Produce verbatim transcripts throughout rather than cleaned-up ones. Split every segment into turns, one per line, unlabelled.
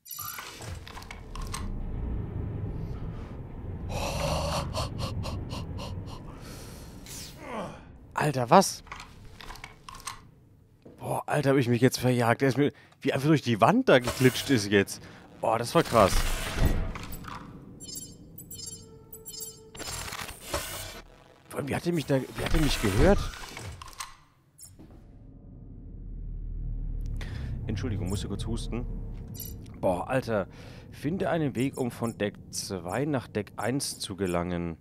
Alter, was? Boah, Alter, habe ich mich jetzt verjagt. Er ist mir wie einfach durch die Wand da geglitscht ist jetzt. Boah, das war krass. Vor allem, wie hat er mich da, wie hat er mich gehört? Entschuldigung, musste kurz husten. Boah, Alter. Finde einen Weg, um von Deck zwei nach Deck eins zu gelangen.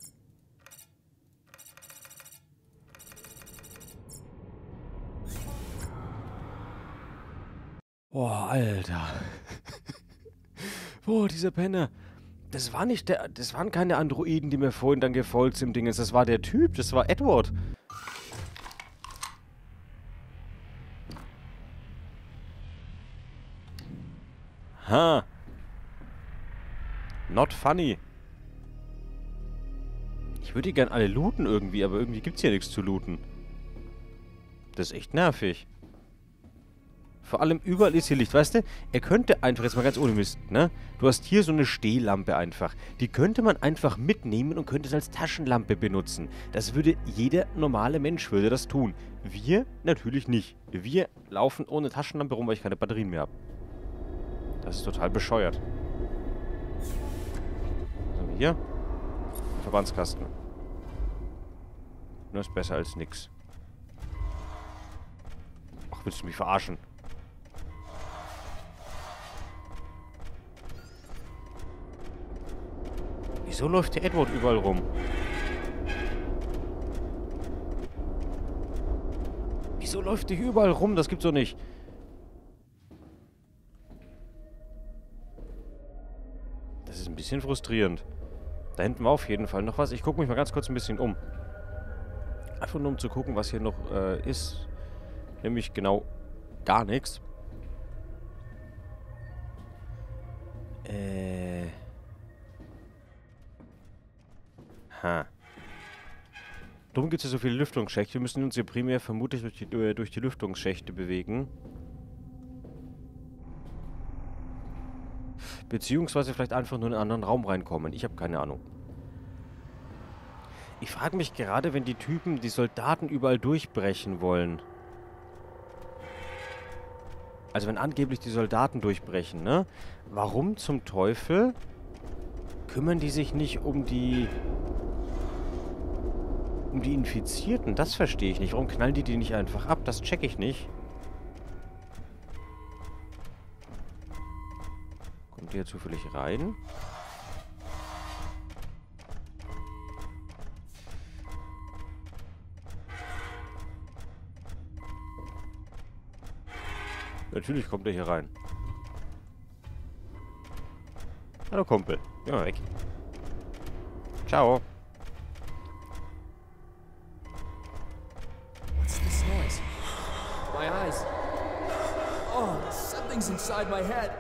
Boah, Alter. Boah, dieser Penner. Das war nicht der. Das waren keine Androiden, die mir vorhin dann gefolgt sind, Dinges. Das war der Typ. Das war Edward. Ha. Not funny. Ich würde die gern alle looten irgendwie, aber irgendwie gibt's hier nichts zu looten. Das ist echt nervig. Vor allem überall ist hier Licht, weißt du? Er könnte einfach, jetzt mal ganz ohne Mist, ne? Du hast hier so eine Stehlampe einfach. Die könnte man einfach mitnehmen und könnte es als Taschenlampe benutzen. Das würde jeder normale Mensch würde das tun. Wir natürlich nicht. Wir laufen ohne Taschenlampe rum, weil ich keine Batterien mehr habe. Das ist total bescheuert. Was haben wir hier? Verbandskasten. Nur ist besser als nix. Ach, willst du mich verarschen? Wieso läuft der Edward überall rum? Wieso läuft der hier überall rum? Das gibt's doch nicht. Das ist ein bisschen frustrierend. Da hinten war auf jeden Fall noch was. Ich gucke mich mal ganz kurz ein bisschen um. Einfach nur um zu gucken, was hier noch äh, ist. Nämlich genau gar nichts. Äh... Ha. Darum gibt es ja so viele Lüftungsschächte. Wir müssen uns hier primär vermutlich durch die, durch die Lüftungsschächte bewegen. Beziehungsweise vielleicht einfach nur in einen anderen Raum reinkommen. Ich habe keine Ahnung. Ich frage mich gerade, wenn die Typen, die Soldaten überall durchbrechen wollen. Also wenn angeblich die Soldaten durchbrechen, ne? Warum zum Teufel kümmern die sich nicht um die... Um die Infizierten? Das verstehe ich nicht. Warum knallen die die nicht einfach ab? Das check ich nicht. Kommt die hier zufällig rein? Natürlich kommt er hier rein. Hallo Kumpel. Geh mal weg. Ciao.
My eyes. Oh, something's inside my head.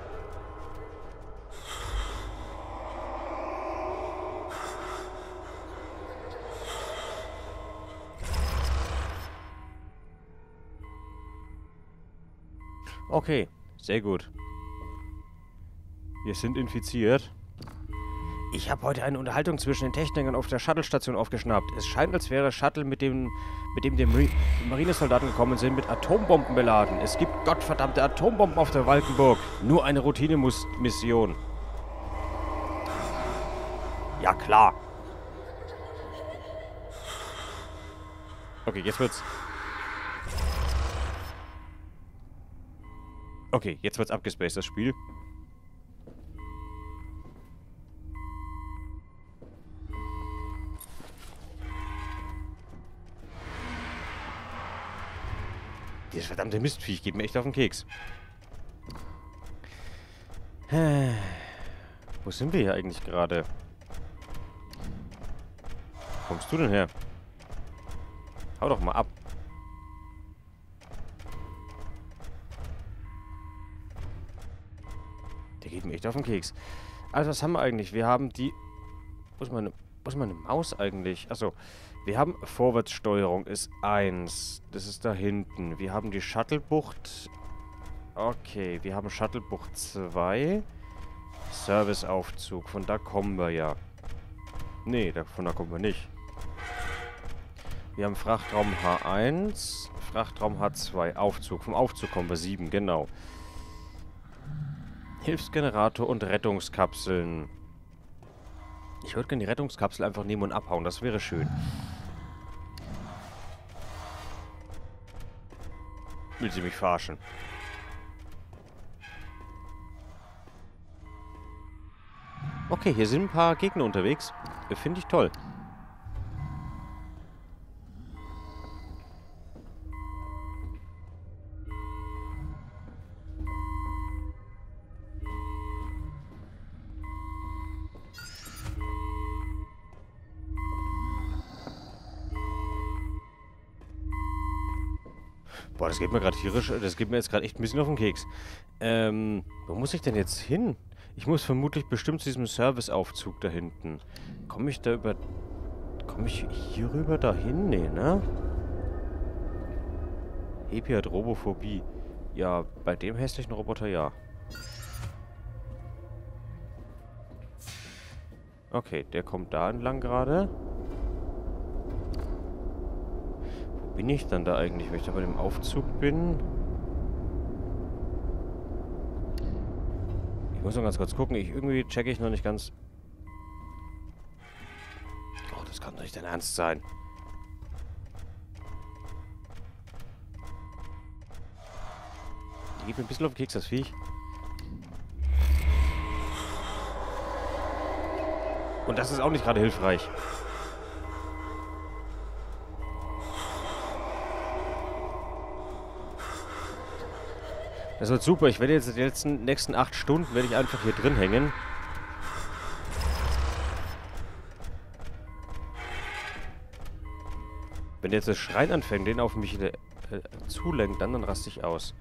Okay, sehr gut. Wir sind infiziert. Ich habe heute eine Unterhaltung zwischen den Technikern auf der Shuttle-Station aufgeschnappt. Es scheint, als wäre Shuttle, mit dem, mit dem die Mar Marinesoldaten gekommen sind, mit Atombomben beladen. Es gibt gottverdammte Atombomben auf der Valkenburg. Nur eine Routine-Mission. Ja, klar. Okay, jetzt wird's... Okay, jetzt wird's abgespaced, das Spiel. Dieses verdammte Mistviech geht mir echt auf den Keks. Wo sind wir hier eigentlich gerade? Wo kommst du denn her? Hau doch mal ab. Der geht mir echt auf den Keks. Also, was haben wir eigentlich? Wir haben die... Wo ist meine, wo ist meine Maus eigentlich? Achso. Wir haben Vorwärtssteuerung ist eins. Das ist da hinten. Wir haben die Shuttlebucht. Okay, wir haben Shuttlebucht zwei. Serviceaufzug. Von da kommen wir ja. Nee, da, von da kommen wir nicht. Wir haben Frachtraum H eins, Frachtraum H zwei, Aufzug. Vom Aufzug kommen wir sieben, genau. Hilfsgenerator und Rettungskapseln. Ich würde gerne die Rettungskapsel einfach nehmen und abhauen. Das wäre schön. Will sie mich verarschen? Okay, hier sind ein paar Gegner unterwegs. Finde ich toll. Boah, das geht mir gerade tierisch, das geht mir jetzt gerade echt ein bisschen auf den Keks. Ähm, wo muss ich denn jetzt hin? Ich muss vermutlich bestimmt zu diesem Serviceaufzug da hinten. Komme ich da über... Komme ich hier rüber dahin? Nee, ne? Epi hat Robophobie. Ja, bei dem hässlichen Roboter ja. Okay, der kommt da entlang gerade. Bin ich dann da eigentlich, wenn ich da bei dem Aufzug bin? Ich muss noch ganz kurz gucken. Ich, irgendwie checke ich noch nicht ganz... Oh, das kann doch nicht dein Ernst sein. Die geht mir ein bisschen auf den Keks, das Viech. Und das ist auch nicht gerade hilfreich. Das wird super. Ich werde jetzt die letzten, nächsten acht Stunden werde ich einfach hier drin hängen. Wenn jetzt das Schreien anfängt, den auf mich äh, zulenkt, dann, dann raste ich aus.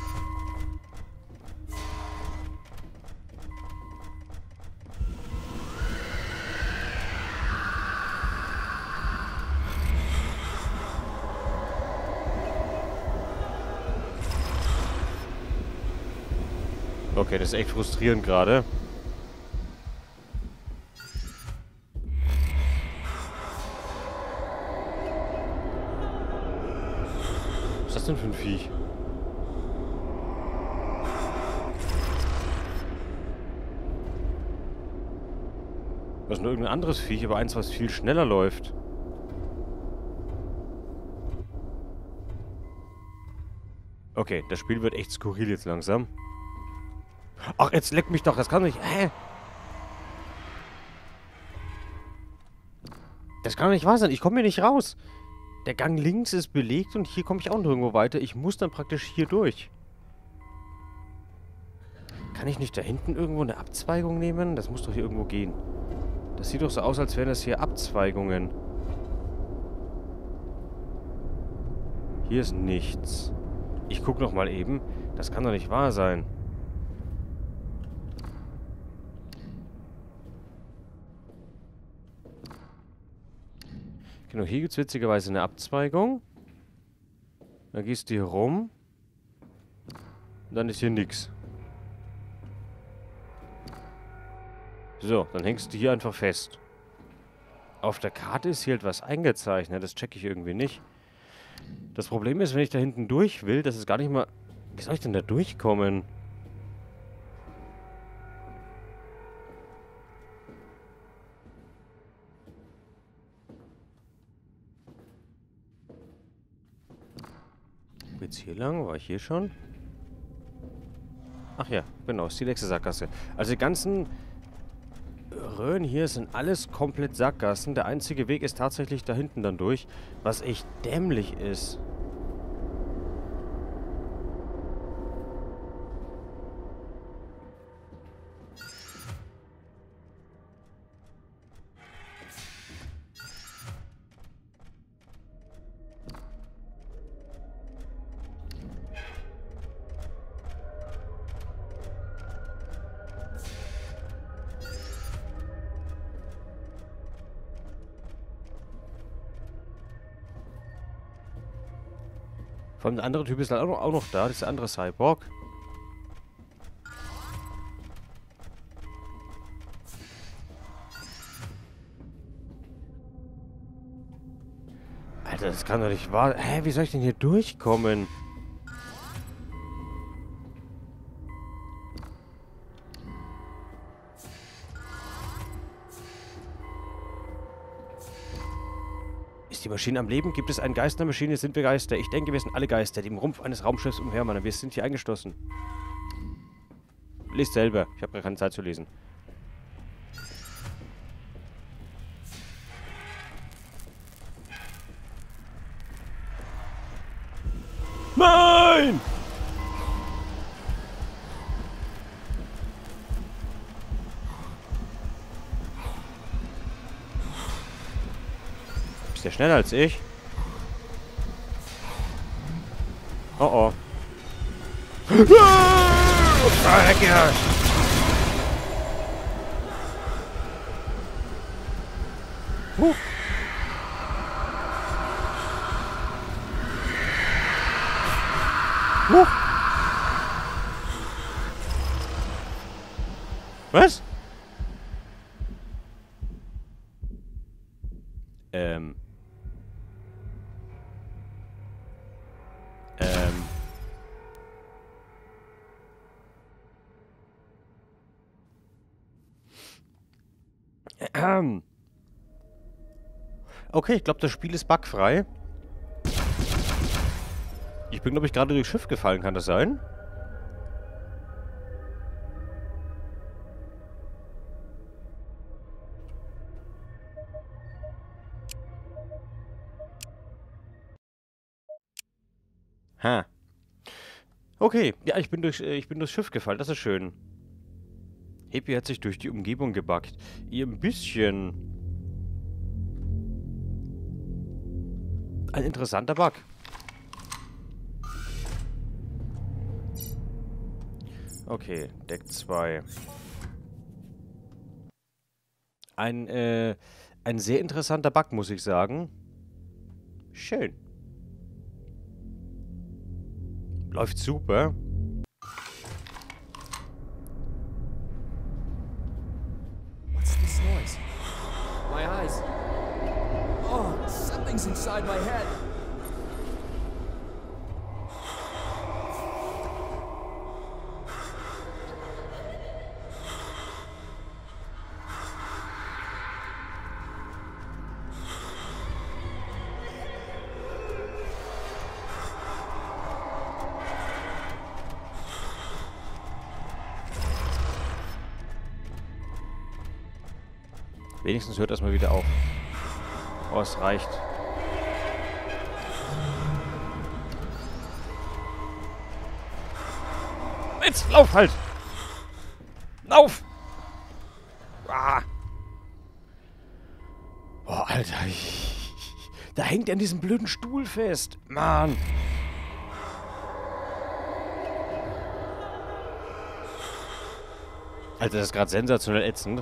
Okay, das ist echt frustrierend gerade. Was ist das denn für ein Viech? Das ist nur irgendein anderes Viech, aber eins, was viel schneller läuft. Okay, das Spiel wird echt skurril jetzt langsam. Ach, jetzt leck mich doch, das kann doch nicht... Hä? Das kann doch nicht wahr sein, ich komme hier nicht raus. Der Gang links ist belegt und hier komme ich auch nirgendwo weiter. Ich muss dann praktisch hier durch. Kann ich nicht da hinten irgendwo eine Abzweigung nehmen? Das muss doch hier irgendwo gehen. Das sieht doch so aus, als wären das hier Abzweigungen. Hier ist nichts. Ich gucke noch mal eben. Das kann doch nicht wahr sein. Genau, hier gibt es witzigerweise eine Abzweigung. Dann gehst du hier rum. Und dann ist hier nichts. So, dann hängst du hier einfach fest. Auf der Karte ist hier etwas eingezeichnet. Das checke ich irgendwie nicht. Das Problem ist, wenn ich da hinten durch will, das ist gar nicht mal... Wie soll ich denn da durchkommen? Jetzt hier lang? War ich hier schon? Ach ja, genau, ist die nächste Sackgasse. Also die ganzen Röhren hier sind alles komplett Sackgassen. Der einzige Weg ist tatsächlich da hinten dann durch, was echt dämlich ist. Vor allem der andere Typ ist dann auch noch, auch noch da, das ist der andere Cyborg. Alter, das kann doch nicht wahr... Hä, wie soll ich denn hier durchkommen? Ist die Maschine am Leben? Gibt es einen Geist in der Maschine? Sind wir Geister? Ich denke, wir sind alle Geister, die im Rumpf eines Raumschiffs umherwandern. Wir sind hier eingeschlossen. Lest selber. Ich habe keine Zeit zu lesen. Nein! Bist ja schneller als ich. Oh oh. Huh. Huh. Was? Ähm. Ähm. Ähm. Okay, ich glaube, das Spiel ist bugfrei. Ich bin, glaube ich, gerade durchs Schiff gefallen. Kann das sein? Ha. Okay, ja, ich bin, durch, ich bin durchs Schiff gefallen. Das ist schön. Happy hat sich durch die Umgebung gebackt. Ihr ein bisschen... Ein interessanter Bug. Okay, Deck zwei. Ein, äh, ein sehr interessanter Bug, muss ich sagen. Schön. Läuft super.
What's this noise? My eyes. Oh, something's inside my head.
Wenigstens hört das mal wieder auf. Oh, es reicht. Jetzt, lauf halt! Lauf! Ah. Boah, Alter. Ich, da hängt er an diesem blöden Stuhl fest. Mann. Alter, das ist gerade sensationell ätzend.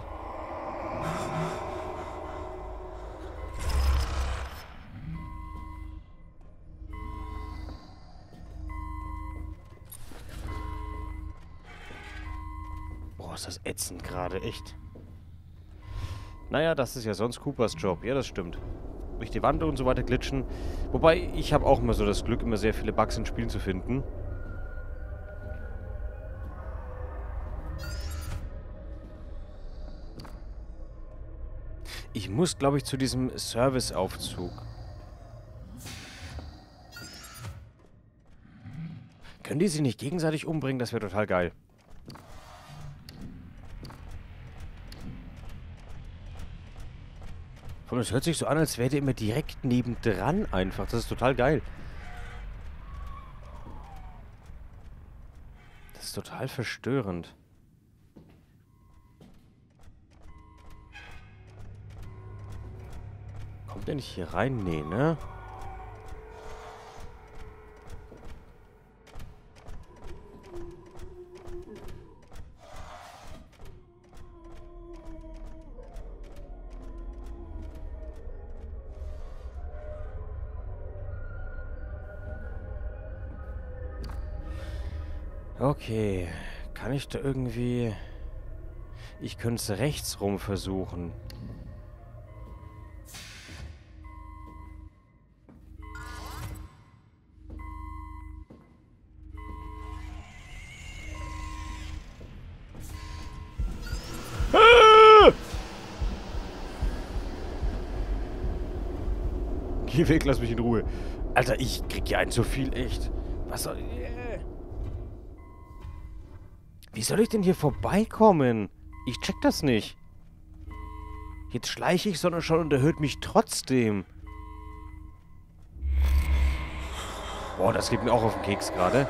Boah, ist das ätzend gerade, echt. Naja, das ist ja sonst Coopers Job. Ja, das stimmt. Durch die Wand und so weiter glitschen. Wobei, ich habe auch immer so das Glück, immer sehr viele Bugs in Spielen zu finden. Ich muss, glaube ich, zu diesem Serviceaufzug. Können die sich nicht gegenseitig umbringen? Das wäre total geil. Vor allem, es hört sich so an, als wäre der immer direkt nebendran einfach. Das ist total geil. Das ist total verstörend. Kommt der nicht hier rein? Nee, ne? Okay. Kann ich da irgendwie... Ich könnte es rechts rum versuchen. Geh weg, lass mich in Ruhe. Alter, ich krieg hier einen zu viel, echt. Was soll... Wie soll ich denn hier vorbeikommen? Ich check das nicht. Jetzt schleiche ich, sondern schon und er hört mich trotzdem. Boah, das geht mir auch auf den Keks gerade.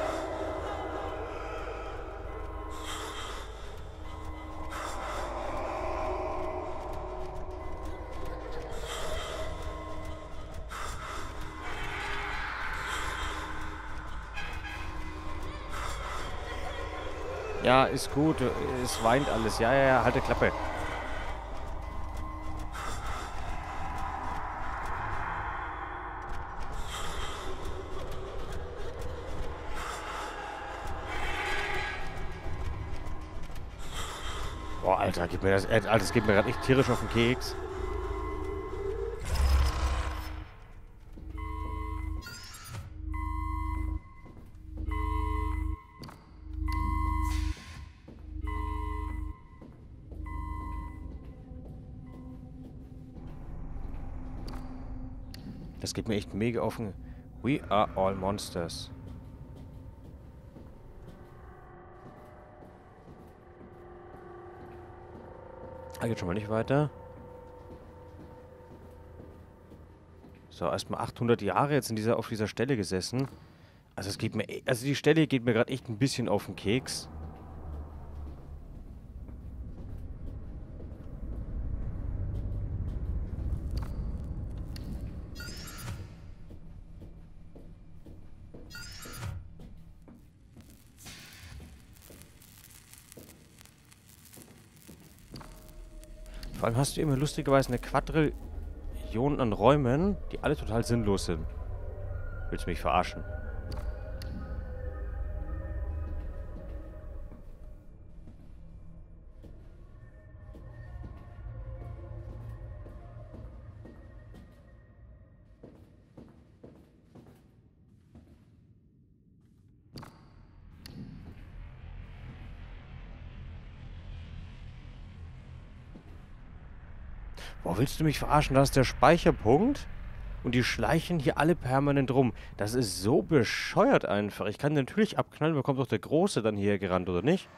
Ja, ist gut. Es weint alles. Ja, ja, ja, halt die Klappe. Boah, Alter, geht mir das, äh, Alter, das geht mir gerade echt tierisch auf den Keks. Das geht mir echt mega auf den... We are all monsters. Ah, geht schon mal nicht weiter. So, erstmal achthundert Jahre jetzt in dieser, auf dieser Stelle gesessen. Also es geht mir... Also die Stelle geht mir gerade echt ein bisschen auf den Keks. Vor allem hast du immer lustigerweise eine Quadrillion an Räumen, die alle total sinnlos sind. Willst du mich verarschen? Boah, willst du mich verarschen? Da ist der Speicherpunkt und die schleichen hier alle permanent rum. Das ist so bescheuert einfach. Ich kann natürlich abknallen, bekommt doch der Große dann hier gerannt, oder nicht?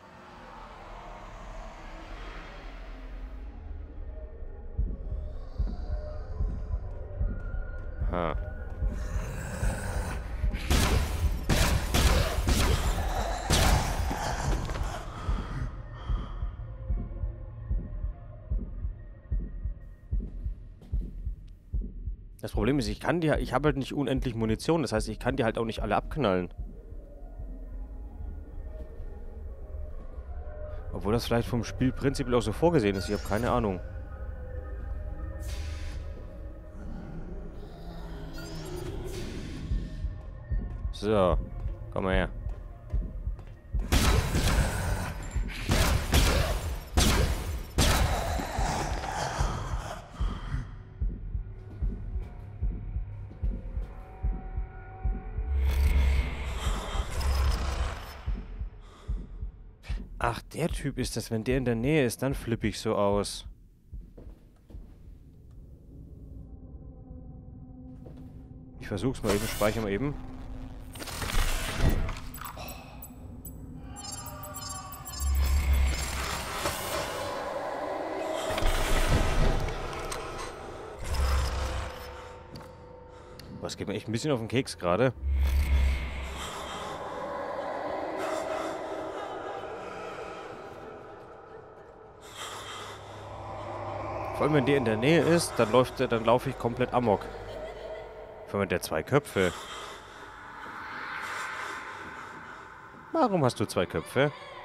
Ha. Das Problem ist, ich kann die, ich habe halt nicht unendlich Munition. Das heißt, ich kann die halt auch nicht alle abknallen. Obwohl das vielleicht vom Spiel prinzipiell auch so vorgesehen ist. Ich habe keine Ahnung. So, komm mal her. Ach, der Typ ist das. Wenn der in der Nähe ist, dann flippe ich so aus. Ich versuch's mal eben, speichere mal eben. Das geht mir echt ein bisschen auf den Keks gerade. Vor allem, wenn der in der Nähe ist, dann läuft der, dann laufe ich komplett amok. Vor allem der zwei Köpfe. Warum hast du zwei Köpfe?